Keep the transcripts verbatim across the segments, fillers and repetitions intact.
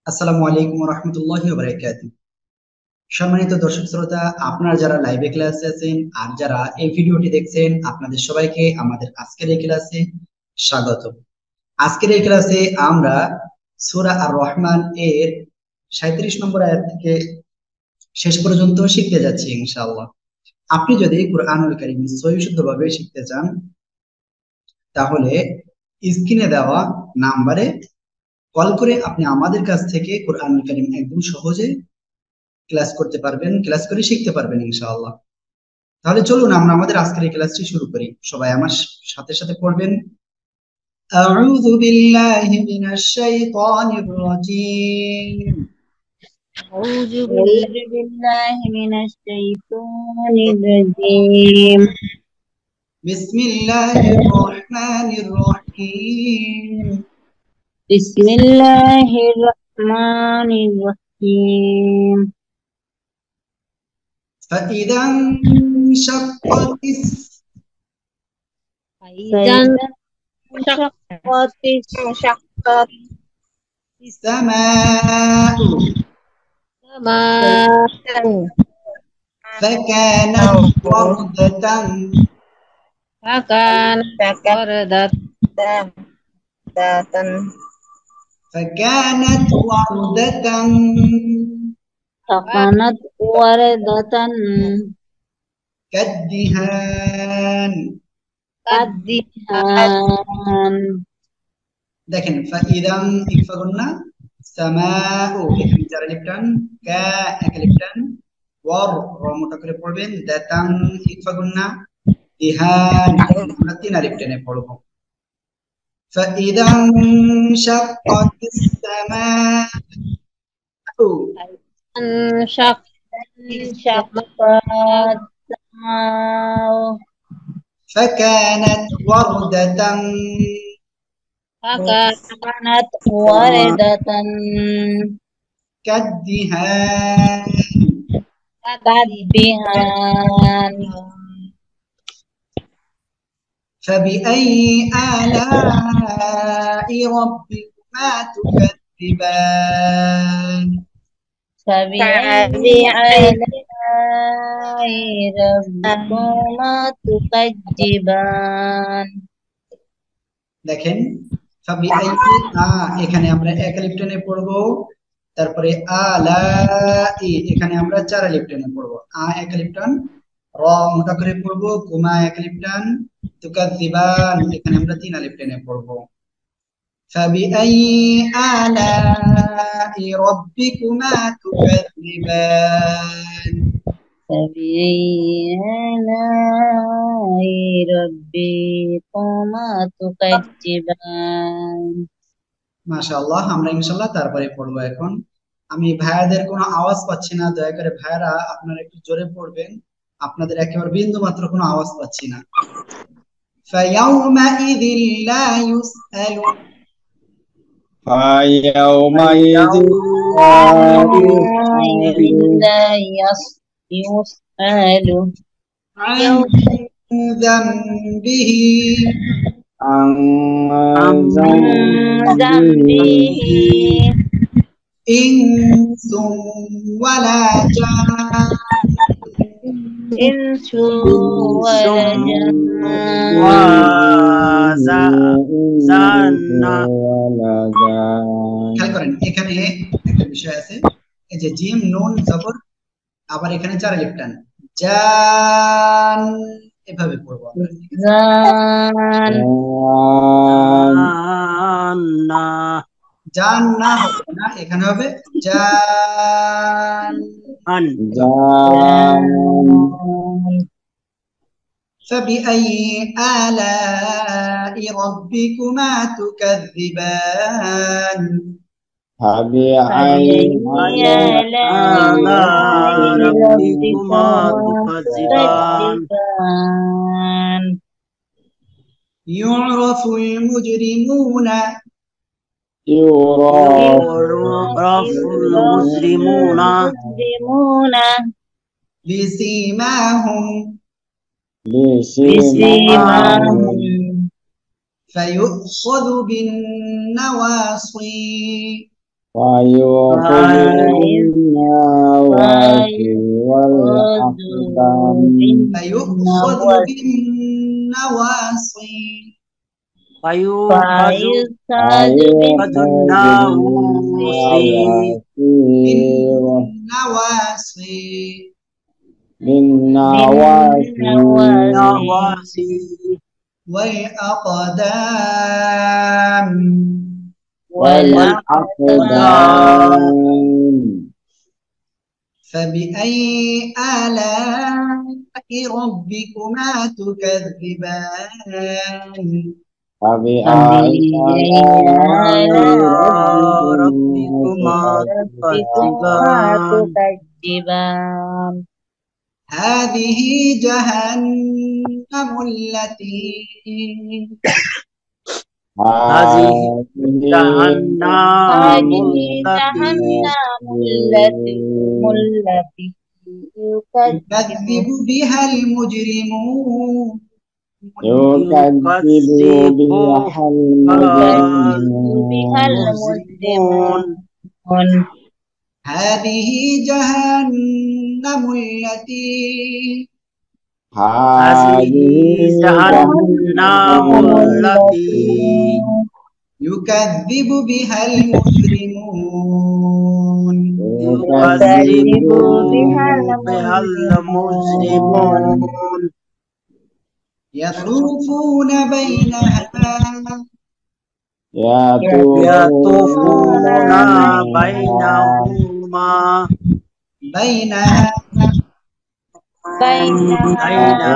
আসসালামু আলাইকুম ওয়া রাহমাতুল্লাহি ওয়া বারাকাতুহু। সম্মানিত দর্শক শ্রোতা, আপনারা যারা লাইভে ক্লাসে আছেন আর যারা এই ভিডিওটি দেখছেন, আপনাদের সবাইকে আমাদের আজকের এই ক্লাসে স্বাগত। আজকের এই ক্লাসে আমরা সূরা আর রহমান এর সাঁইত্রিশ নম্বর আয়াত থেকে শেষ পর্যন্ত শিখতে যাচ্ছি ইনশাআল্লাহ। আপনি যদি কুরআনুল কারীম সহিশুদ্ধভাবে শিখতে চান, তাহলে স্ক্রিনে দেওয়া নাম্বারে কল করে আপনি আমাদের কাছ থেকে কুরআনুল কারীম একদম সহজে ক্লাস করতে পারবেন, ক্লাস করে শিখতে পারবেন ইনশাআল্লাহ। তাহলে চলুন আমরা আমাদের আজকের এই ক্লাসটি শুরু করি। সবাই আমার সাথে সাথে পড়বেন। আউযু বিল্লাহি মিনাশ শাইতানির রাজীম। أعوذ بالله من الشيطان الرجيم. বিসমিল্লাহির রহমানির রহিম। بسم الله الرحمن الرحيم. فإذا انشقت فإذا انشقت السماء السماء فكانت وردة فكانت وردة فكانت وردة فكانت وردة كالدهان। كالدهان. দেখেন ফাইদাম ইকফা গুন্না, সামাউ এখানে চার আলিফ টান, কা এক আলিফ টান, ওয়ার র মোটা করে পড়বেন, দাতাম ইকফা গুন্না, দিহান আমরা তিন আলিফ টেনে পড়ব। ফাইদাম শাক্কাতিস সামাউ انشقت انشقت السماء فكانت وردة فكانت وردة كالدهان كالدهان. فبأي آلاء ربكما تكذبان فبأي آلاء ربكما تكذبان. দেখেন ফাবিআই আ এখানে আমরা এক আলিফ টেনে পড়বো, তারপরে আলাই এখানে আমরা চার আলিফ টেনে পড়বো, আ এক আলিফ টান, র মোটা করে পড়বো, কুমা এক আলিফ টান, তুকাযিবান এখানে আমরা তিন আলিফ টেনে পড়বো। ফাবিআই আলাই রাব্বিকুমা তুকাযিবান। فبأي آلاء ربكما تكذبان. মাশাআল্লাহ, আমরা ইনশাআল্লাহ তারপরে পড়বো এখন। আমি ভাইয়াদের কোনো আওয়াজ পাচ্ছি না, দয়া করে ভাইয়ারা আপনারা একটু জোরে পড়বেন, আপনাদের একেবারে বিন্দু মাত্র কোনো আওয়াজ পাচ্ছি না। فيومئذ لا يسأل فيومئذ لا يسأل عن ذنبه عن عن ذنبه إنس ولا جان إنس ولا جان. খেয়াল করেন এখানে একটা বিষয় আছে, এই যে জিম নুন জবর, আবার এখানে চার আলিফ টান, জান এভাবে পড়বো আমরা। জান জান না হবে না, এখানে হবে জান। فبأي آلاء ربكما تكذبان فبأي آلاء ربكما تكذبان. يعرف المجرمون يعرف المجرمون بسيماهم بسيماهم فيؤخذ بالنواصي ويوقظ بالنوافل والأقدام فيؤخذ بالنواصي فيوقظ فيصعد قد الناوسي بالنواصي بالنوافل بالنواسي والأقدام والأقدام فبأي آلاء ربكما تكذبان فبأي آلاء ربكما ربكما تكذبان تكذبان هذه جهنم التي هذه جهنم هذه التي جهنم التي التي يكذب يكذب بها المجرمون يكذب بها بها المجرمون المجرمون هذه جهنم التي هذه جهنم التي يكذب بها المجرمون يكذب بها المجرمون يطوفون بينها يطوفون بينهما بينها بينها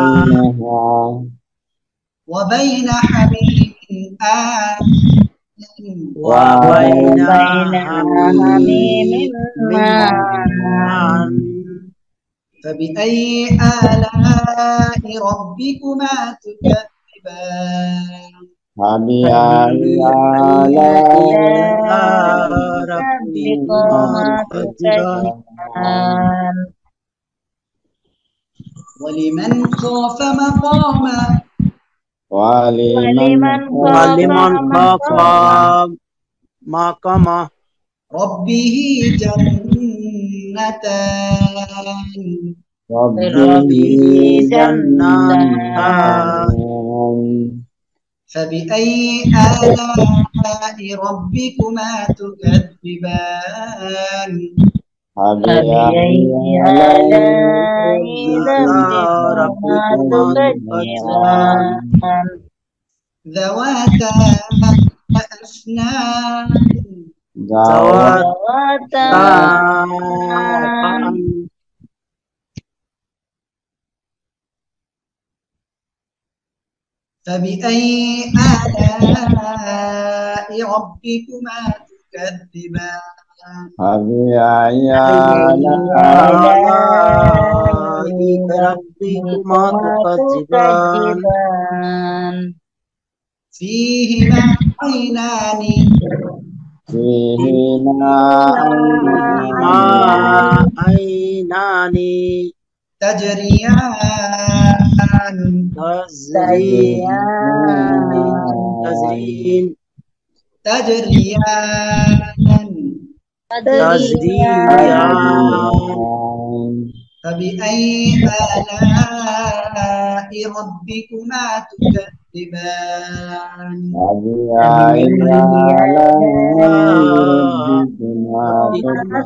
وبين حميم آن وبين حميم آن فبأي آلاء ربكما تكذبان فبأي آلاء ربكما تكذبان ولمن خاف مقام ولمن ولمن خاف مقام ربه جنتان ربه جنتان فبأي آلاء ربكما تكذبان فبأي آلاء ربكما تكذبان ذواتا أفنان ذواتا فبأي آلاء ربكما تكذبان فبأي آلاء ربكما تكذبان فيهما عينان فيهما عينان تجريان تجرين تجريان تجريان فبأي آلاء ربكما تكذبان فبأي آلاء ربكما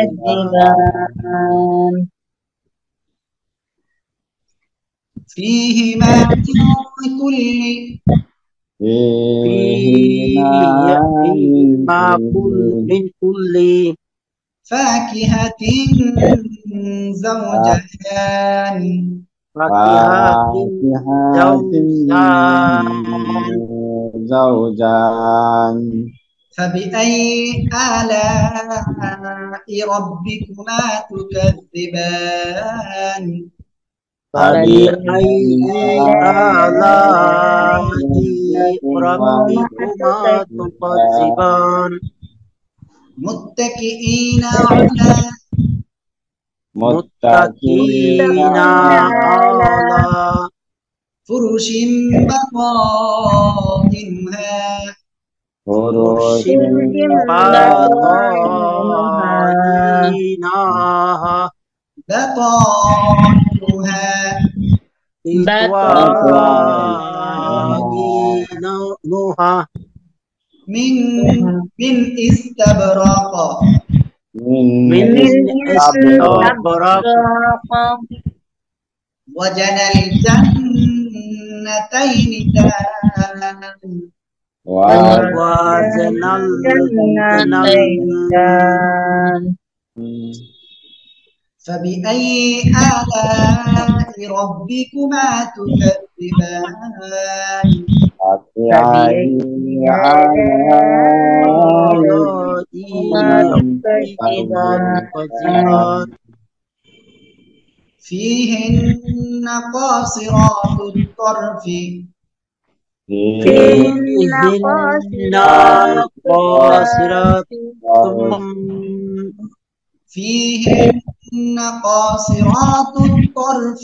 تكذبان فيهما من كل فيهما من كل فاكهة زوجان فاكهة زوجان فبأي آلاء ربكما تكذبان فبأي آلاء ربكما تكذبان متكئين على متكئين على فرش بطائنها خروج بطائنها بطائنها بطائنها من من استبرق من من استبرق استبرق وجنى الجنتين دان وزن الجنة فبأي آلاء ربكما تكذبان فبأي آلاء تكذبان فيهن قاصرات الطرف فيهن قاصرات فيهن قاصرات الطرف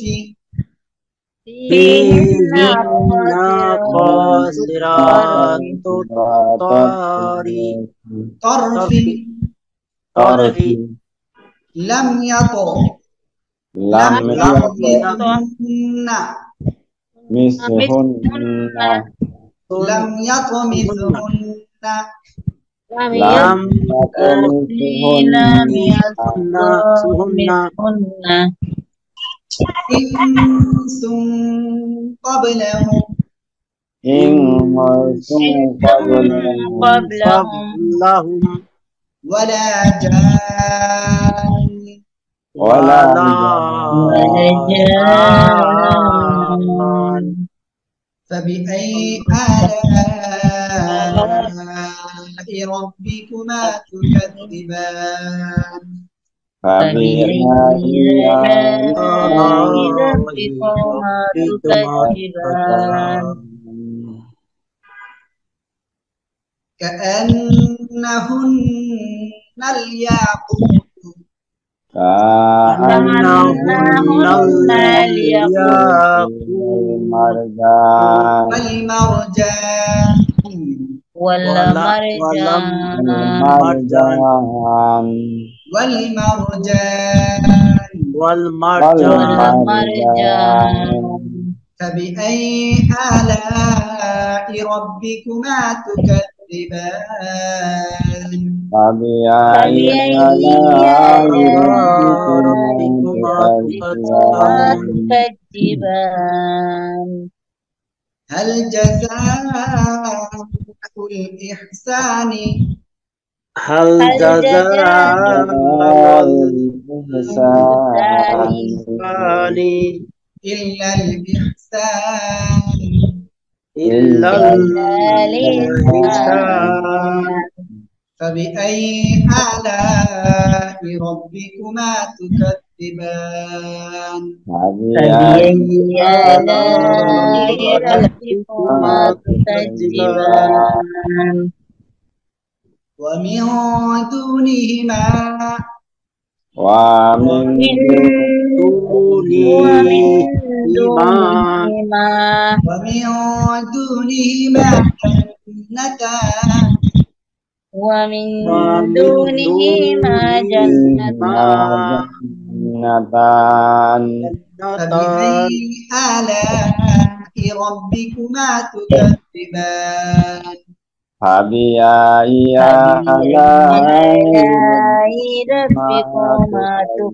فيهن قاصرات الطرف طرف طرف لم يطغ لم يطمثهن يطمثهن لم يطمثهن لم لم يطمثهن يطمثهن إنس قبلهم إنس قبلهم قبلهم ولا جان ولا جان فبأي آلاء ربكما تكذبان فبأي كأنهن الياقوت كأنهن الياقوت المرجان والمرجان والمرجان والمرجان والمرجان والمرجان فبأي آلاء ربكما تكذبان فبأي آلاء ربكما تكذبان هل جزاء الإحسان هل جزاء الإحسان إلا الإحسان إلا الإحسان فبأي آلاء ربكما تكذبان فبأي آلاء ربكما تكذبان ومن دونهما ومن دونهما ومن دونهما جنتان ومن دونهما جنتان جنتان فبأي آلاء ربكما تكذبان فبأي آلاء ربكما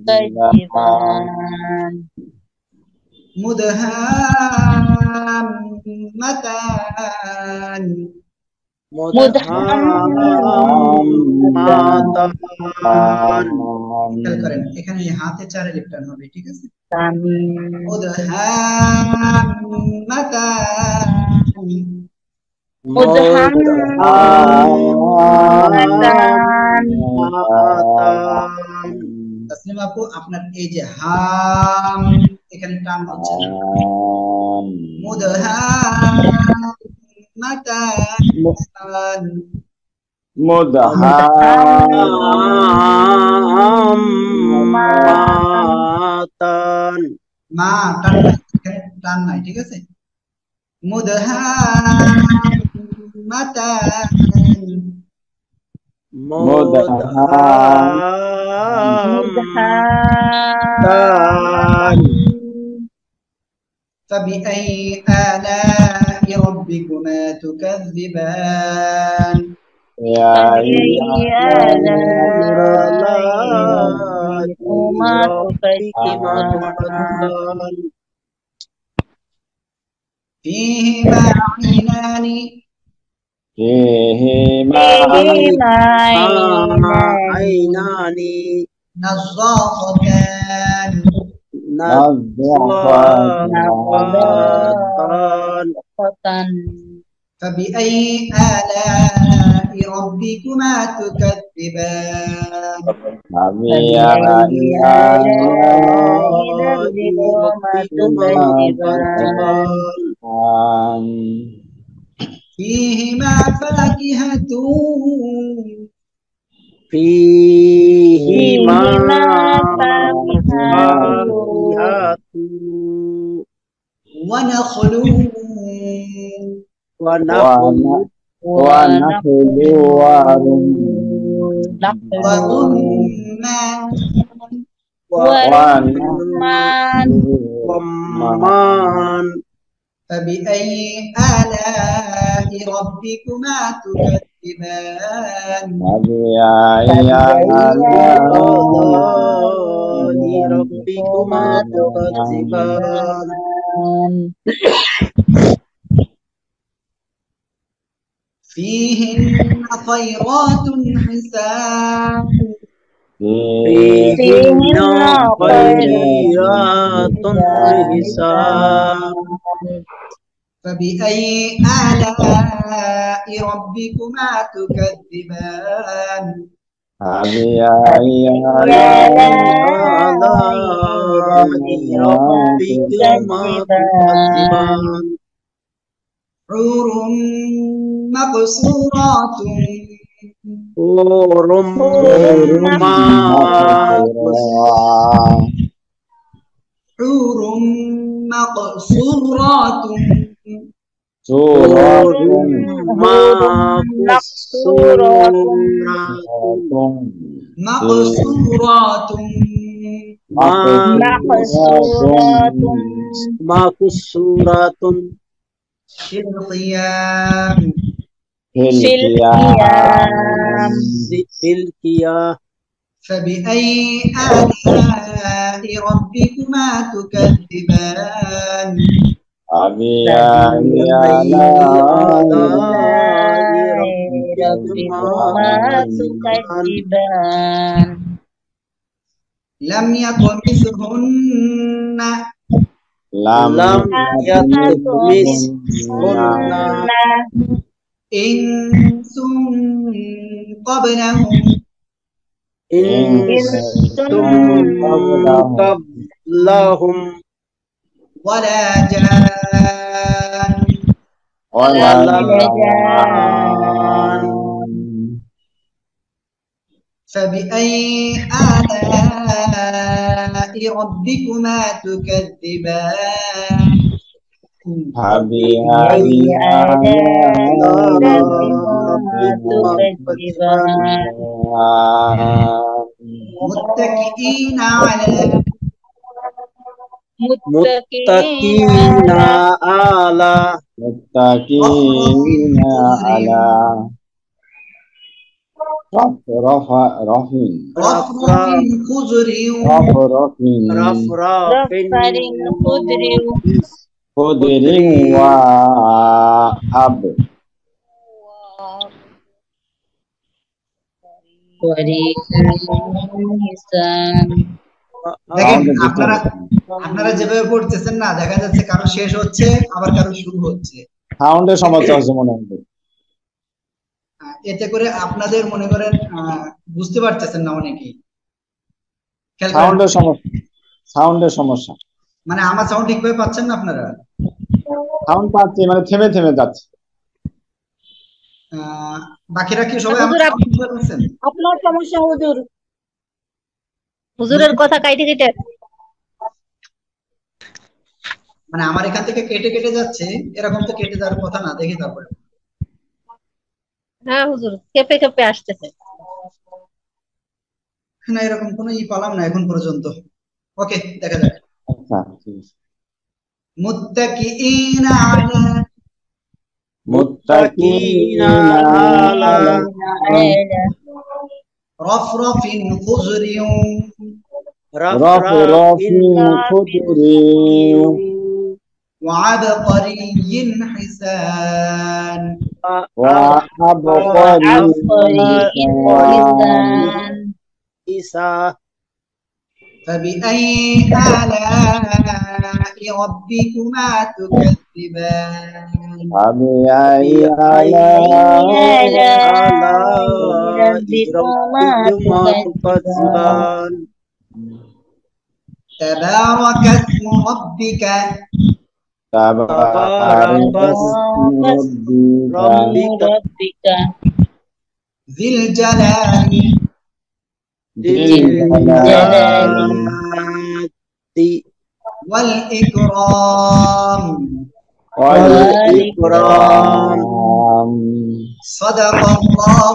تكذبان مدهامتان مدهامتان খেয়াল করেন এখানে এই হাতে চারে লিপটান হবে, ঠিক আছে? آمين مدهامتان مدهامتان তাসলিম আপু, আপনার এই যে হাম এখানে টান হচ্ছে না। মুদহাম্মাতান মুদহাম্মাতান মা টান নাই, এখানে টান নাই, ঠিক আছে? মুদহাম্মাতান مدهامتان فبأي آلاء ربكما تكذبان فبأي آلاء ربكما ربكما تكذبان تكذبان فيهما عينان فيهما فيهما عينان عينان نضاختان نضاختان نضاختان نضاختان فبأي آلاء ربكما تكذبان فبأي فبأي آلاء آلاء ربكما ربكما تكذبان تكذبان فيهما فاكهة فيهما فيهما فاكهة فاكهة ونخل ونخل ونخل ورمان ورمان ورمان فبأي آلاء ربكما تكذبان فبأي آلاء آلاء ربكما تكذبان فيهن خيرات حسان فيهن خيرات حسان فبأي آلاء ربكما تكذبان فبأي آلاء ربكما تكذبان حور مقصورات حور مقصورات حور مقصورات حور مقصورات مقصورات مقصورات مقصورات في الخيام في في القيام في الكياه فبأي آلاء ربكما تكذبان فبأي آلاء ربكما تكذبان لم يطمثهن لم لم يطمثهن إنس قبلهم إنس قبلهم ولا جان ولا جان فبأي آلاء ربكما تكذبان فبأي متكئين على متكئين على متكئين على رفرف رف رفرف خضر رفرف رفرف خضر خضر وأب দেখেন আপনারা আপনারা যেভাবে পড়তেছেন না, দেখা যাচ্ছে কারো শেষ হচ্ছে আবার কারো শুরু হচ্ছে। সাউন্ডের সমস্যা হচ্ছে মনে হয়। আহ, এতে করে আপনাদের মনে করেন আহ, বুঝতে পারতেছেন না অনেকেই। খেয়াল করেন। সাউন্ডের সমস্যা সাউন্ডের সমস্যা মানে আমার সাউন্ড ঠিকভাবে পাচ্ছেন না আপনারা? সাউন্ড পাচ্ছি, মানে থেমে থেমে যাচ্ছে। আহ, বাকিরা কি সবাই আমার হুজুর, sound শুনতে পাচ্ছেন? আপনার সমস্যা হুজুর, হুজুরের কথা কাইটে কেটে মানে আমার এখান থেকে কেটে কেটে যাচ্ছে, এরকম তো কেটে যাওয়ার কথা না, দেখি তারপরে। হ্যাঁ হুজুর, কেঁপে কেঁপে আসতেছে। না, এরকম কোনো ই পালাম না এখন পর্যন্ত। ওকে, দেখা যাক। আচ্ছা ঠিক আছে। মুত্তাকিইনা আলা মুত্তাকিনা আলা রাফরাফিন খুজরিন রাফরাফিন খুদরি وعبقري حسان وعبقري إنسان ইসা فبأي آلاء ربكما تكذبان فبأي ربكما تكذبان تبارك اسم ربك تبارك اسم ربك ربك ذي الجلال ذي الجلال والإكرام والإكرام صدق الله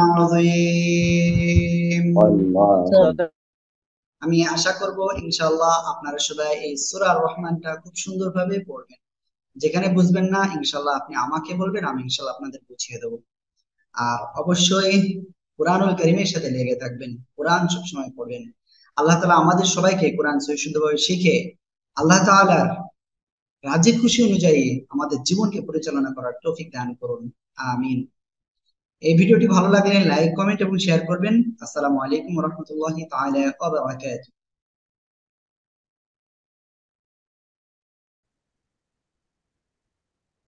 العظيم والله আমি আশা করব ইনশাআল্লাহ আপনারা সবাই এই সূরা রহমানটা খুব সুন্দরভাবে পড়বেন। যেখানে বুঝবেন না ইনশাআল্লাহ আপনি আমাকে বলবেন, আমি ইনশাআল্লাহ আপনাদের বুঝিয়ে দেব। আর অবশ্যই কোরআনুল কারীমের সাথে লেগে থাকবেন, কোরআন সবসময় পড়বেন। আল্লাহ তাআলা আমাদের সবাইকে কোরআন সহি শুদ্ধভাবে শিখে আল্লাহ তাআলার রাজি খুশি অনুযায়ী আমাদের জীবনকে পরিচালনা করার তৌফিক দান করুন, আমিন। এই ভিডিওটি ভালো লাগলে লাইক, কমেন্ট এবং শেয়ার করবেন। আসসালামু আলাইকুম ওয়া রাহমাতুল্লাহি তাআলা ওয়া বারাকাতুহু।